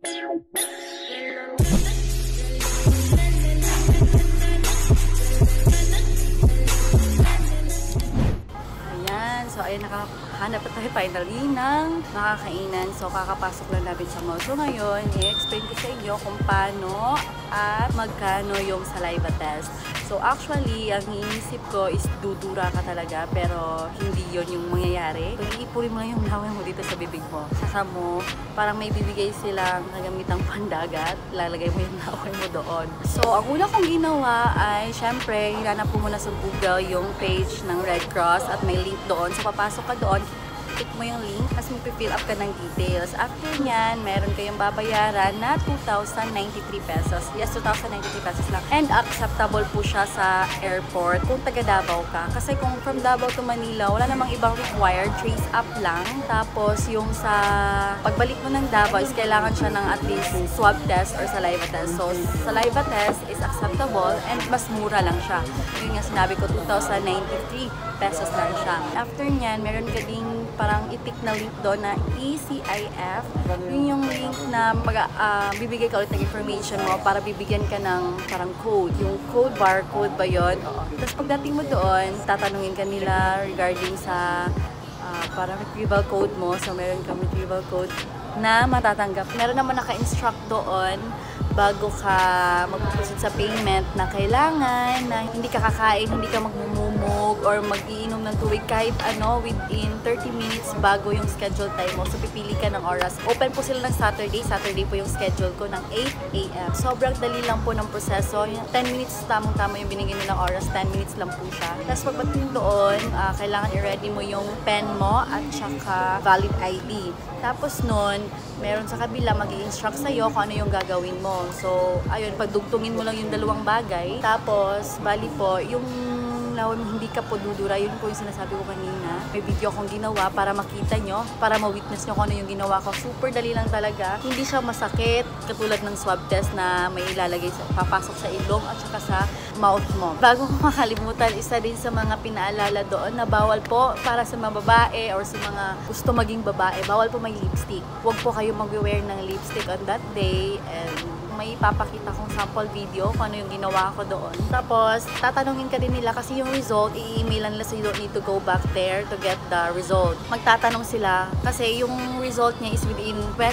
So, ayun, nakahanap pa tayo finally ng makakainan. So, kakapasok lang namin sa mall. So, ngayon, i-explain ko sa inyo kung paano at magkano yung saliva test. So, actually, ang iniisip ko is dudura ka talaga, pero hindi yon yung mangyayari. So, iipurin mo lang yung laway mo dito sa bibig mo. Saka mo, parang may bibigay silang nagamitang pandagat, lalagay mo yung laway mo doon. So, ang una kong ginawa ay, syempre, hinanap ko muna sa Google yung page ng Red Cross at may link doon. So, papasok ka doon, click mo yung link, tapos mag-fill up ka ng details. After nyan, meron kayong babayaran na 2,093 pesos. Yes, 2,093 pesos lang. And acceptable po siya sa airport kung taga Davao ka. Kasi kung from Davao to Manila, wala namang ibang required, trace up lang. Tapos yung sa pagbalik mo ng Davao is kailangan siya ng at least swab test or saliva test. So, saliva test is acceptable and mas mura lang siya. Yung nga sinabi ko, 2,093 pesos lang siya. After nyan, meron ka ding parang itik na link doon na ECIF. Yun yung link na bibigay ka ulit ng information mo para bibigyan ka ng parang code. Yung code, barcode ba yun? Oo. Tapos pagdating mo doon, tatanungin ka nila regarding sa parang retrieval code mo. So, meron kang retrieval code na matatanggap. Meron naman naka-instruct doon bago ka mag-proceed sa payment na kailangan na hindi ka kakain, hindi ka magmumumog or mag-iinom ng tubig kahit ano within 30 minutes bago yung schedule time mo. So, pipili ka ng oras. Open po sila ng Saturday. Saturday po yung schedule ko ng 8 a.m. Sobrang dali lang po ng proseso. Yung 10 minutes, tamang-tama yung binigyan nilang oras. 10 minutes lang po siya. Tapos pagdating doon, kailangan i-ready mo yung pen mo at saka valid ID. Tapos nun, meron sa kabila mag-i-instruct sa'yo kung ano yung gagawin mo. So, ayun, pagdugtungin mo lang yung dalawang bagay. Tapos, bali po, yung laway mo hindi ka po dudura, yun po yung sinasabi ko kanina. May video akong ginawa para makita nyo, para ma-witness nyo kung ano yung ginawa ko. Super dali lang talaga. Hindi siya masakit, katulad ng swab test na may ilalagay, papasok sa ilong at saka sa mouth mo. Bago ko makalimutan, isa din sa mga pinaalala doon na bawal po para sa mga babae or sa mga gusto maging babae, bawal po may lipstick. Huwag po kayo mag-wear ng lipstick on that day, and may papakita kong sample video kung ano yung ginawa ko doon. Tapos, tatanungin ka din nila kasi yung result, i-emailan nila so you don't need to go back there to get the result. Magtatanong sila kasi yung result niya is within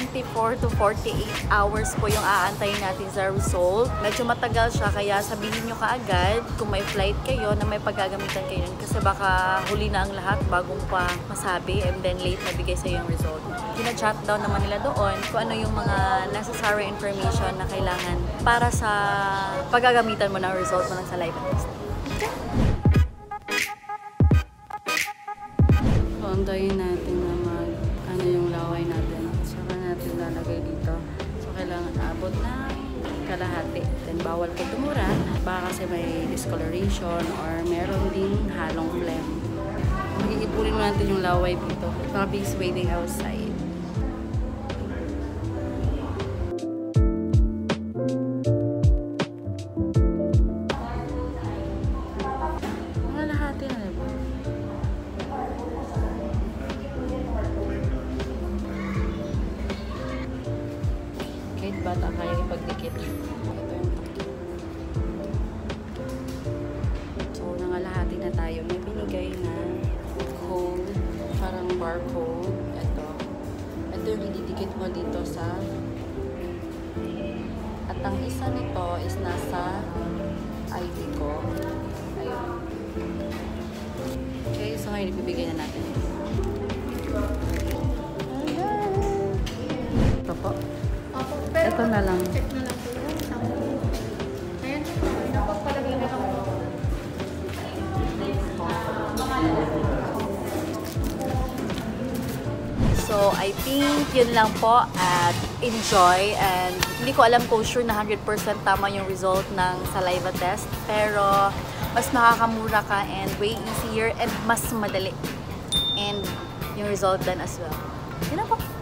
24 to 48 hours po yung aantayin natin sa result. Medyo matagal siya kaya sabihin nyo kaagad kung may flight kayo na may paggagamitan kayo kasi baka huli na ang lahat bagong pa masabi and then late nabigay sa yung result. Gina-chat down naman nila doon kung ano yung mga necessary information na kailangan para sa paggagamitan mo ng result mo ng saliva test. So, antayin natin na ano yung laway natin. Saka natin lalagay dito. So, kailangan abot na kalahati. Then, bawal ko tumura. Baka kasi may discoloration or meron ding halong phlegm. Mag-iipurin mo natin yung laway dito. Mga bees waiting outside. Bata kaya ipagdikit. So, nangalahati na tayo. May binigay na code, parang barcode. Ito yung ididikit mo dito sa at ang isa nito is nasa ID ko. Ayun. Okay, so ngayon ibibigay na natin. Ito po. Ito na lang. Check na lang po yun. Ayan po. Napagpalagay na lang po. So, I think yun lang po at enjoy. And hindi ko alam kung sure na 100% tama yung result ng saliva test. Pero, mas makakamura ka and way easier and mas madali. And yung result then as well. Yun lang po.